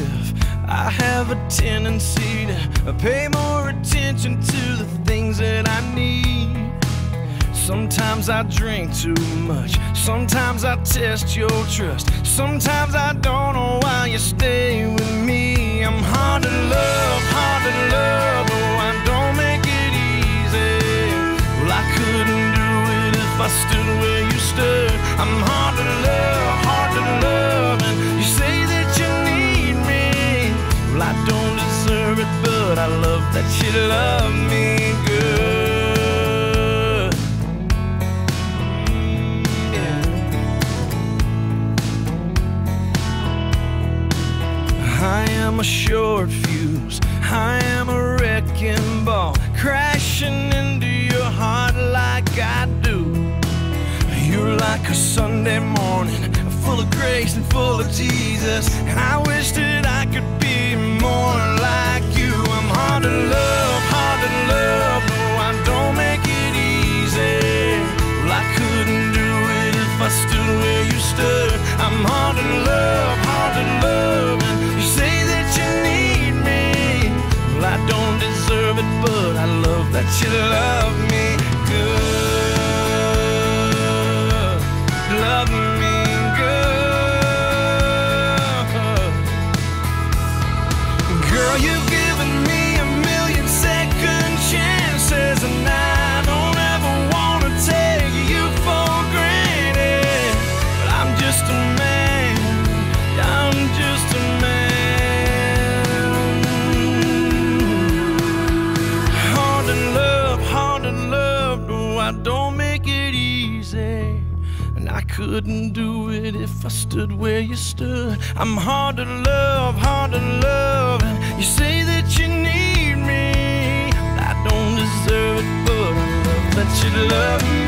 live, I have a tendency to pay more attention to the things that I need. Sometimes I drink too much, sometimes I test your trust, sometimes I don't know why you stay with me. I'm hard to love, oh, I don't make it easy. Well, I couldn't do it if I stood where you stood. I'm hard to love, and you say that you need me. Well, I don't deserve it, but I love that you love me good. I am a short fuse, I am a wrecking ball, crashing into your heart like I do. You're like a Sunday morning, full of grace and full of Jesus, and I wish that I could be more like you. I'm hard to love, no, I don't make it easy. Well, I couldn't do it if I stood where you stood. I'm hard to love, and you say that you need me. Well, I don't deserve it, but I love that you love me good. Love me good. Girl, you've given me a million second chances, and I don't ever wanna take you for granted. But I'm just a man, I'm just a man. Hard to love, no, I don't make it easy. And I couldn't do it if I stood where you stood. I'm hard to love, and you say that you need me. I don't deserve it, but I love that you love me.